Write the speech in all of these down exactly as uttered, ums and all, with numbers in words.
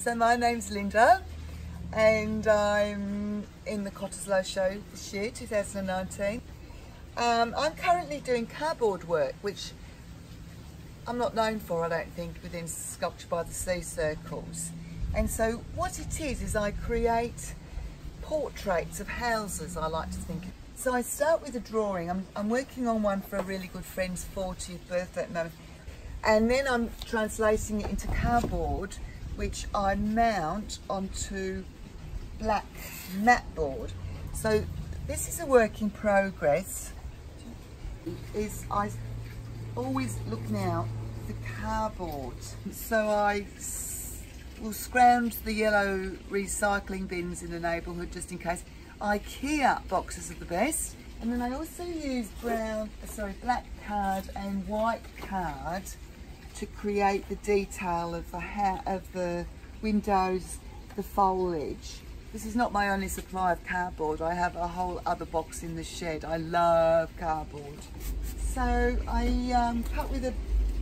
So my name's Linda and I'm in the Cottesloe show this year, two thousand nineteen. Um, I'm currently doing cardboard work, which I'm not known for, I don't think, within Sculpture by the Sea circles. And so what it is, is I create portraits of houses, I like to think. So I start with a drawing. I'm, I'm working on one for a really good friend's fortieth birthday at the moment. And then I'm translating it into cardboard, which I mount onto black mat board. So this is a work in progress. Is I always look now for cardboard. So I will scrounge the yellow recycling bins in the neighbourhood just in case. IKEA boxes are the best. And then I also use brown, sorry, black card and white card to create the detail of the ha of the windows, the foliage. This is not my only supply of cardboard. I have a whole other box in the shed. I love cardboard. So I um, cut with a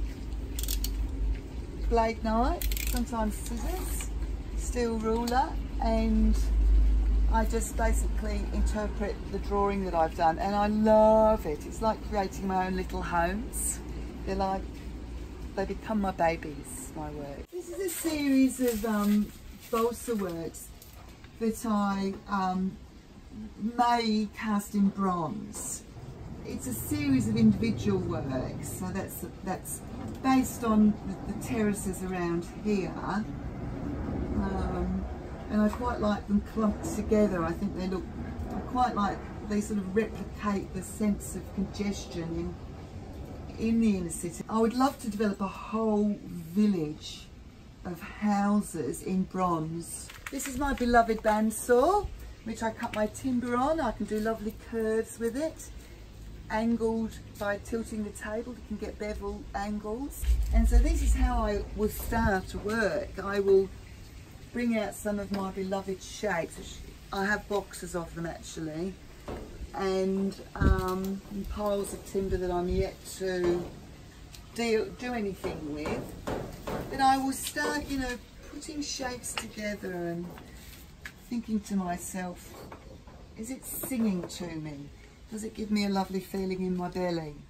blade knife, sometimes scissors, steel ruler, and I just basically interpret the drawing that I've done, and I love it. It's like creating my own little homes. They're like, they become my babies, my work. This is a series of um, balsa works that I um, may cast in bronze. It's a series of individual works, so that's that's based on the, the terraces around here. Um, and I quite like them clumped together. I think they look, I quite like, they sort of replicate the sense of congestion in, in the inner city. I would love to develop a whole village of houses in bronze. This is my beloved bandsaw, which I cut my timber on. I can do lovely curves with it. Angled by tilting the table, you can get bevel angles. And so this is how I will start to work. I will bring out some of my beloved shapes. I have boxes of them actually, and, um, and piles of timber that I'm yet to do, do anything with. Then I will start, you know, putting shapes together and thinking to myself, is it singing to me? Does it give me a lovely feeling in my belly?